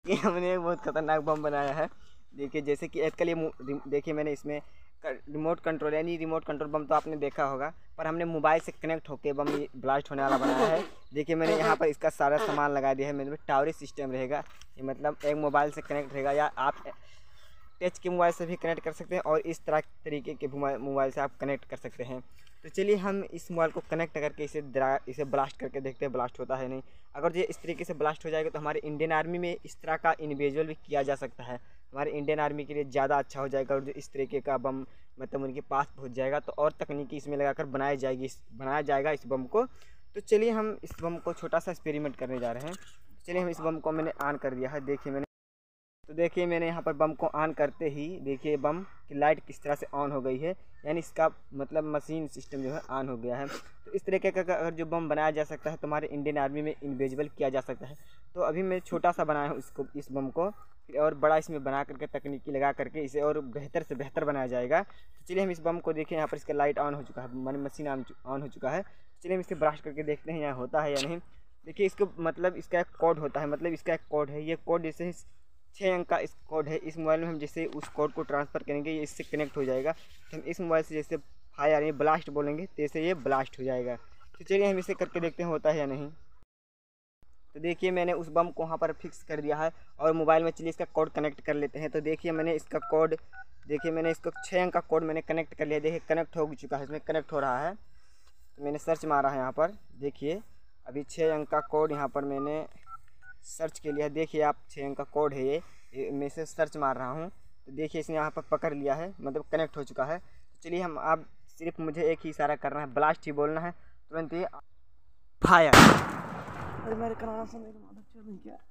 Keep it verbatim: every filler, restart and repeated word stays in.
देखिए हमने एक बहुत खतरनाक बम बनाया है। देखिए जैसे कि इसके लिए देखिए मैंने इसमें रिमोट कंट्रोल यानी रिमोट कंट्रोल बम तो आपने देखा होगा, पर हमने मोबाइल से कनेक्ट होकर बम ये ब्लास्ट होने वाला बनाया है। देखिए मैंने यहाँ पर इसका सारा सामान लगा दिया है। मेरे में टावर सिस्टम रहेगा, ये मतलब एक मोबाइल से कनेक्ट रहेगा या आप टच के मोबाइल से भी कनेक्ट कर सकते हैं और इस तरह तरीके के मोबाइल से आप कनेक्ट कर सकते हैं। तो चलिए हम इस मोबाइल को कनेक्ट करके इसे इसे ब्लास्ट करके देखते हैं ब्लास्ट होता है नहीं। अगर ये इस तरीके से ब्लास्ट हो जाएगा तो हमारे इंडियन आर्मी में इस तरह का इंडिविजुअल भी किया जा सकता है। हमारे इंडियन आर्मी के लिए ज़्यादा अच्छा हो जाएगा और जो इस तरीके का बम मतलब उनके पास पहुंच जाएगा तो और तकनीकी इसमें लगाकर बनाई जाएगी बनाया जाएगा इस बम को। तो चलिए हम इस बम को छोटा सा एक्सपेरिमेंट करने जा रहे हैं। चलिए हम इस बम को मैंने ऑन कर दिया है। देखिए मैंने तो देखिए मैंने यहाँ पर बम को ऑन करते ही देखिए बम की लाइट किस तरह से ऑन हो गई है, यानी इसका मतलब मशीन सिस्टम जो है ऑन हो गया है। तो इस तरीके का अगर जो बम बनाया जा सकता है तो हमारे इंडियन आर्मी में इनविजिबल किया जा सकता है। तो अभी मैं छोटा सा बनाया हूँ इसको इस बम को, फिर और बड़ा इसमें बना करके तकनीकी लगा करके इसे और बेहतर से बेहतर बनाया जाएगा। तो चलिए हम इस बम को देखें। यहाँ पर इसका लाइट ऑन हो चुका है, मैंने मशीन ऑन हो चुका है। चलिए हम इसे ब्लास्ट करके देखते हैं यहाँ होता है या नहीं। देखिए इसको मतलब इसका एक कोड होता है, मतलब इसका एक कोड है। ये कोड जैसे छः अंक का इस कोड है। इस मोबाइल में हम जैसे उस कोड को ट्रांसफ़र करेंगे ये इससे कनेक्ट हो जाएगा। तो हम इस मोबाइल से जैसे फायर यानी ब्लास्ट बोलेंगे तो ऐसे ये ब्लास्ट हो जाएगा। तो चलिए हम इसे करके देखते हैं होता है या नहीं। तो देखिए मैंने उस बम को वहाँ पर फिक्स कर दिया है और मोबाइल में चलिए इसका कोड कनेक्ट कर लेते हैं। तो देखिए मैंने इसका कोड देखिए मैंने इसको छः अंक का कोड मैंने कनेक्ट कर लिया। देखिए कनेक्ट हो चुका है, इसमें कनेक्ट हो रहा है। तो मैंने सर्च मारा है यहाँ पर, देखिए अभी छः अंक का कोड यहाँ पर मैंने सर्च के लिया। देखिए आप छः अंक का कोड है ये, ये मैं इसे सर्च मार रहा हूँ। तो देखिए इसने यहाँ पर पकड़ लिया है, मतलब कनेक्ट हो चुका है। तो चलिए हम आप सिर्फ मुझे एक ही इशारा करना है, ब्लास्ट ही बोलना है, तुरंत ही फायर। अरे मेरे कनाडा से मेरे क्या